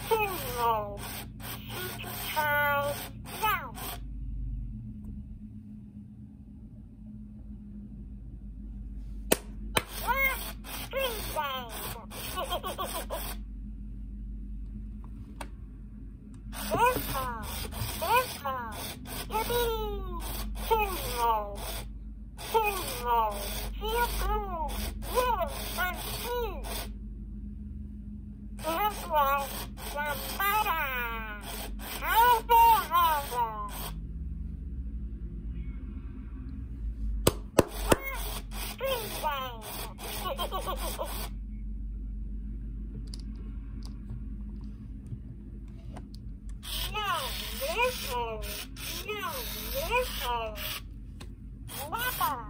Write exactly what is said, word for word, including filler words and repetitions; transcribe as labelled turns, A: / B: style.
A: Gizmo, secret time now. Last screen game. Gizmo, Gizmo, yippee! Gizmo, Gizmo, feel cool, really fun too. Look like Lambada, Hover, hover. Last screen game. No missile, no missile. Never.